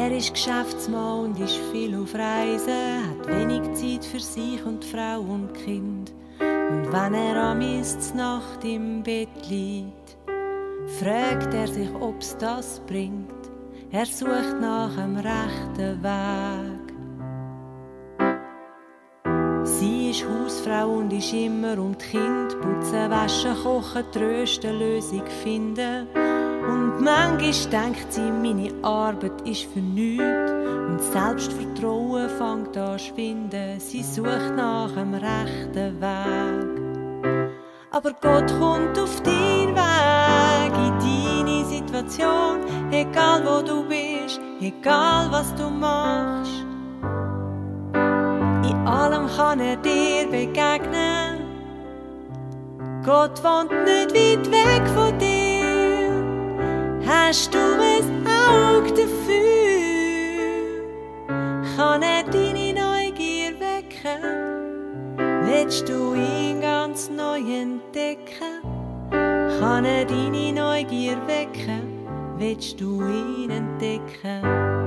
Er ist Geschäftsmann und ist viel auf Reisen, hat wenig Zeit für sich und Frau und Kind. Und wenn er amigs Nacht im Bett liegt, fragt er sich, ob's das bringt. Er sucht nach dem rechten Weg. Sie ist Hausfrau und ist immer um die Kinder, putzen, waschen, kochen, trösten, Lösung finden. Und manchmal denkt sie, meine Arbeit ist für nichts. Und Selbstvertrauen fängt an zu schwinden. Sie sucht nach dem rechten Weg. Aber Gott kommt auf deinen Weg, in deine Situation. Egal wo du bist, egal was du machst. In allem kann er dir begegnen. Gott wohnt nicht weit weg von dir. Hast du ein Auge dafür? Kann er deine Neugier wecken? Willst du ihn ganz neu entdecken? Kann er deine Neugier wecken? Willst du ihn entdecken?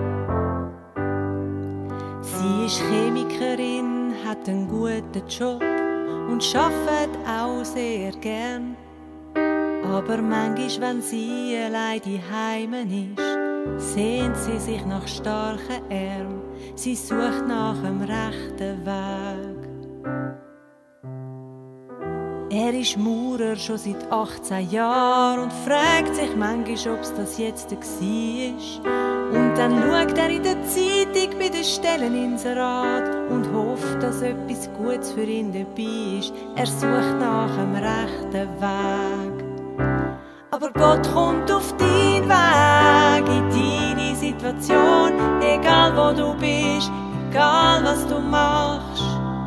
Sie ist Chemikerin, hat einen guten Job und arbeitet auch sehr gern. Aber manchmal, wenn sie allein daheim ist, sehnt sie sich nach starken Armen. Sie sucht nach dem rechten Weg. Er ist Maurer schon seit 18 Jahren und fragt sich manchmal, ob es das jetzt war. Und dann schaut er in der Zeitung bei den Stelleninserat und hofft, dass etwas Gutes für ihn dabei ist. Er sucht nach dem rechten Weg. Aber Gott kommt auf deinen Weg, in deine Situation, egal wo du bist, egal was du machst.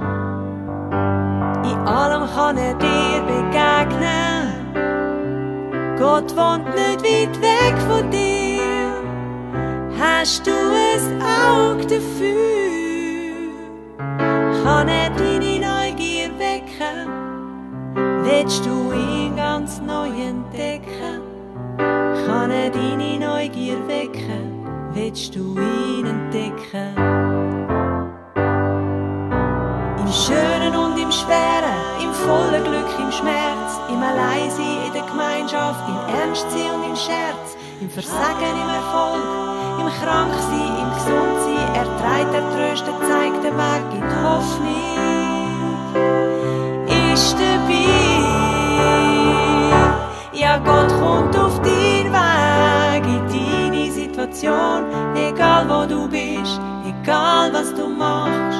In allem kann er dir begegnen. Gott wohnt nicht weit weg von dir. Hast du ein Auge dafür? Kann er deine Neugier wecken? Willst du ihn ganz neu entdecken? Kann er deine Neugier wecken? Willst du ihn entdecken? Im Schönen und im Schweren, im vollen Glück, im Schmerz, im Alleinsein, in der Gemeinschaft, im Ernstsein und im Scherz, im Versagen, im Erfolg, im Kranksein, im Gesundsein, er trägt, er tröstet, zeigt den Weg, gibt Hoffnung, ist dabei. Ja, Gott kommt auf deinen Weg, in deine Situation, egal wo du bist, egal was du machst.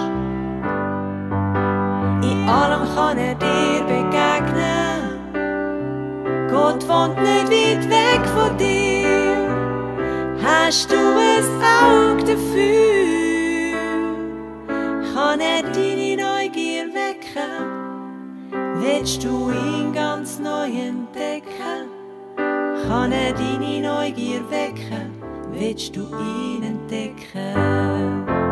In allem kann er dir begegnen. Gott wohnt nicht weit weg von dir. Hast du ein Auge dafür? Kann er deine Neugier wecken? Willst du ihn ganz neu entdecken? Kann er deine Neugier wecken? Willst du ihn entdecken?